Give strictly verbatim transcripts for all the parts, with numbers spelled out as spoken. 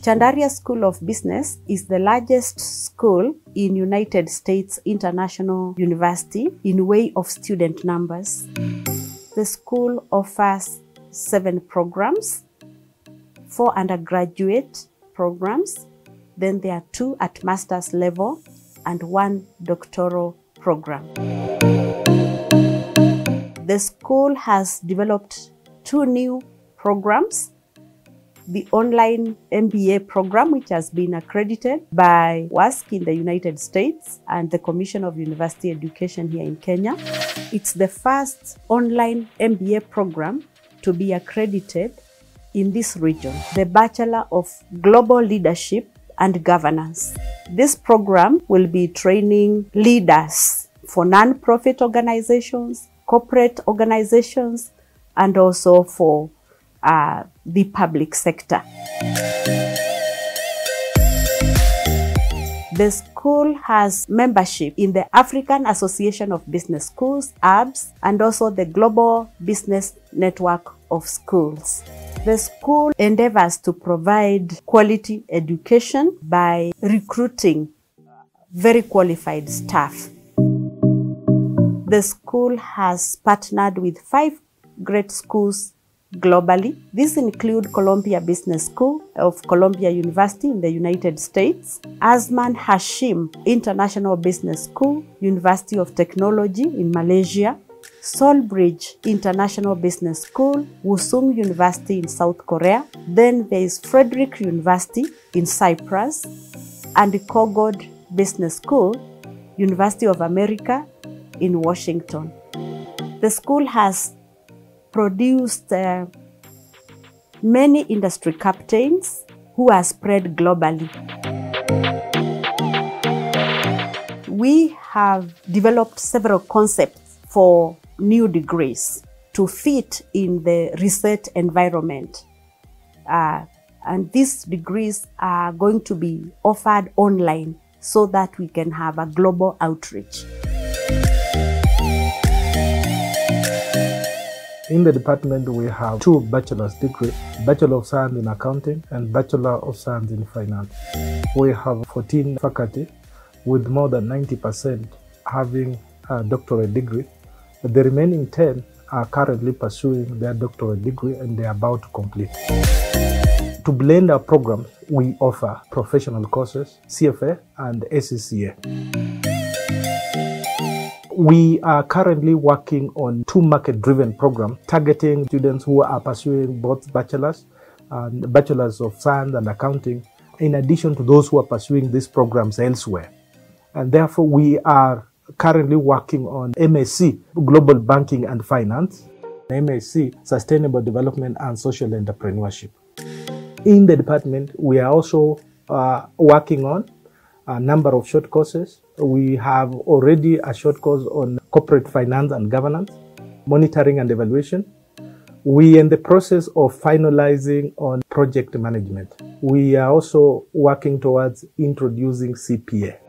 Chandaria School of Business is the largest school in United States International University in way of student numbers. The school offers seven programs, four undergraduate programs, then there are two at master's level and one doctoral program. The school has developed two new programs. The online M B A program, which has been accredited by W A S C in the United States and the Commission of University Education here in Kenya. It's the first online M B A program to be accredited in this region, the Bachelor of Global Leadership and Governance. This program will be training leaders for non-profit organizations, corporate organizations, and also for uh, the public sector. The school has membership in the African Association of Business Schools, A B S, and also the Global Business Network of Schools. The school endeavors to provide quality education by recruiting very qualified staff. The school has partnered with five great schools globally. These include Columbia Business School of Columbia University in the United States, Azman Hashim International Business School, University of Technology in Malaysia, Solbridge International Business School, Wusung University in South Korea. Then there is Frederick University in Cyprus and Kogod Business School, University of America in Washington. The school has produced uh, many industry captains who are spread globally. We have developed several concepts for new degrees to fit in the research environment. Uh, and these degrees are going to be offered online so that we can have a global outreach. In the department, we have two bachelor's degrees, Bachelor of Science in Accounting and Bachelor of Science in Finance. We have fourteen faculty with more than ninety percent having a doctorate degree. The remaining ten are currently pursuing their doctorate degree and they are about to complete. To blend our programs, we offer professional courses, C F A and S C C A. We are currently working on two market-driven programs targeting students who are pursuing both bachelor's and bachelor's of science and accounting, in addition to those who are pursuing these programs elsewhere. And therefore, we are currently working on M S c, Global Banking and Finance, M S c, Sustainable Development and Social Entrepreneurship. In the department, we are also uh, working on a number of short courses. We have already a short course on corporate finance and governance, monitoring and evaluation. We are in the process of finalizing on project management. We are also working towards introducing C P A.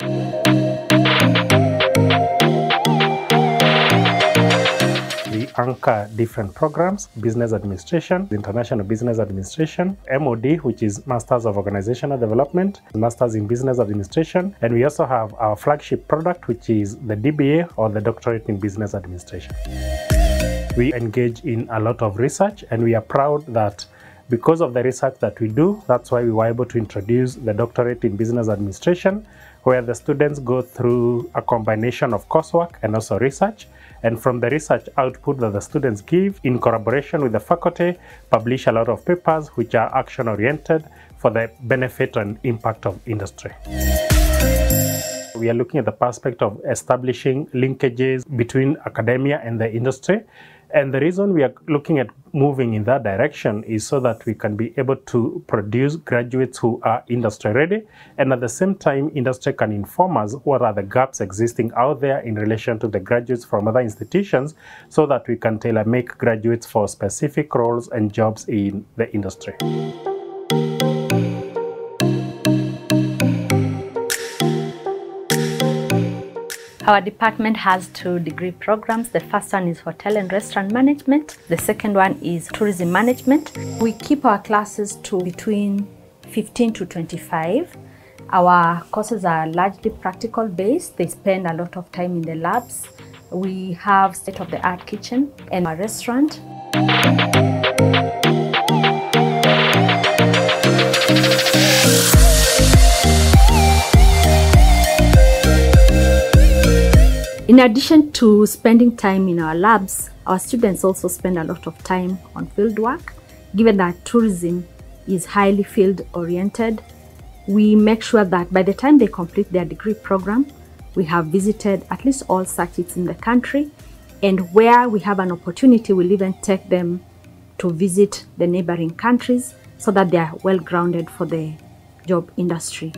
We anchor different programs: business administration, international business administration, M O D, which is Masters of Organizational Development, Masters in Business Administration, and we also have our flagship product, which is the D B A or the Doctorate in Business Administration. We engage in a lot of research, and we are proud that because of the research that we do, that's why we were able to introduce the Doctorate in Business Administration, where the students go through a combination of coursework and also research. And from the research output that the students give, in collaboration with the faculty, publish a lot of papers which are action-oriented for the benefit and impact of industry. We are looking at the perspective of establishing linkages between academia and the industry. And the reason we are looking at moving in that direction is so that we can be able to produce graduates who are industry ready, and at the same time industry can inform us what are the gaps existing out there in relation to the graduates from other institutions, so that we can tailor make graduates for specific roles and jobs in the industry. Our department has two degree programs. The first one is Hotel and Restaurant Management. The second one is Tourism Management. We keep our classes to between fifteen to twenty-five. Our courses are largely practical based. They spend a lot of time in the labs. We have state-of-the-art kitchen and a restaurant. In addition to spending time in our labs, our students also spend a lot of time on field work. Given that tourism is highly field-oriented, we make sure that by the time they complete their degree program, we have visited at least all circuits in the country, and where we have an opportunity, we'll even take them to visit the neighboring countries so that they are well grounded for the job industry.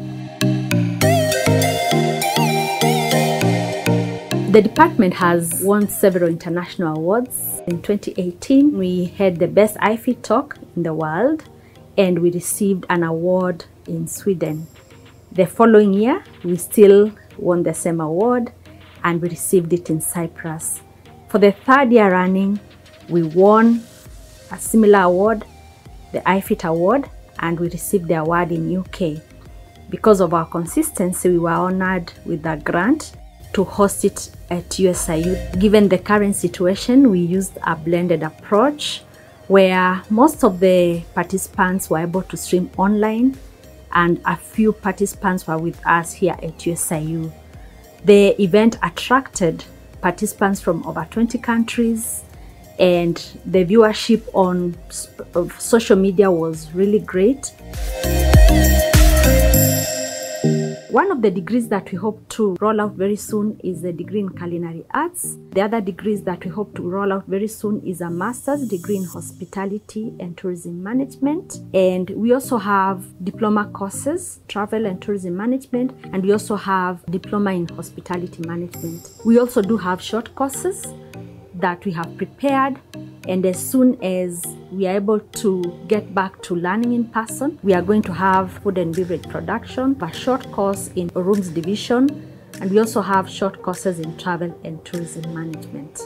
The department has won several international awards. In twenty eighteen, we had the best I F E talk in the world, and we received an award in Sweden. The following year, we still won the same award, and we received it in Cyprus. For the third year running, we won a similar award, the I F E T award, and we received the award in U K. Because of our consistency, we were honored with a grant to host it at U S I U. Given the current situation, we used a blended approach where most of the participants were able to stream online and a few participants were with us here at U S I U. The event attracted participants from over twenty countries, and the viewership on social media was really great. One of the degrees that we hope to roll out very soon is the degree in culinary arts. The other degrees that we hope to roll out very soon is a master's degree in hospitality and tourism management. And we also have diploma courses, travel and tourism management, and we also have diploma in hospitality management. We also do have short courses that we have prepared, and as soon as we are able to get back to learning in person, we are going to have food and beverage production, a short course in rooms division, and we also have short courses in travel and tourism management.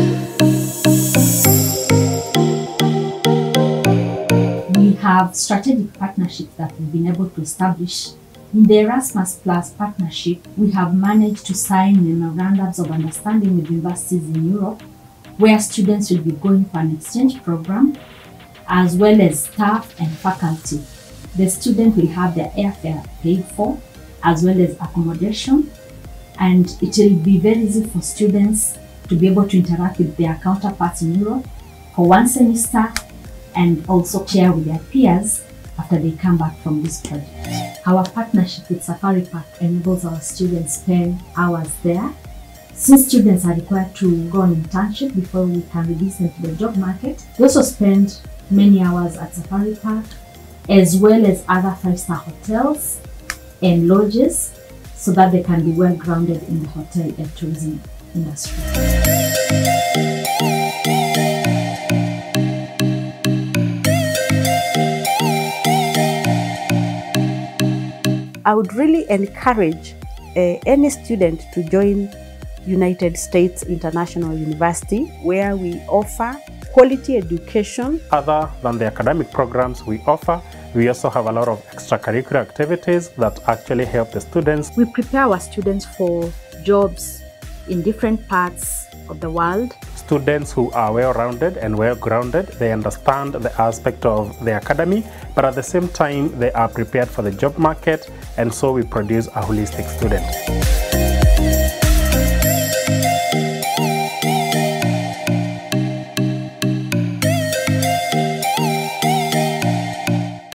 We have strategic partnerships that we've been able to establish. In the Erasmus Plus partnership, we have managed to sign memorandums of understanding with universities in Europe, where students will be going for an exchange program, as well as staff and faculty. The student will have their airfare paid for, as well as accommodation, and it will be very easy for students to be able to interact with their counterparts in Europe for one semester, and also share with their peers after they come back from this project. Our partnership with Safari Park enables our students to spend hours there. Since students are required to go on internship before we can release them to the job market, we also spend many hours at Safari Park, as well as other five-star hotels and lodges, so that they can be well grounded in the hotel and tourism industry. I would really encourage uh, any student to join United States International University, where we offer quality education. Other than the academic programs we offer, we also have a lot of extracurricular activities that actually help the students. We prepare our students for jobs in different parts of the world. Students who are well-rounded and well-grounded, they understand the aspect of the academy, but at the same time, they are prepared for the job market, and so we produce a holistic student.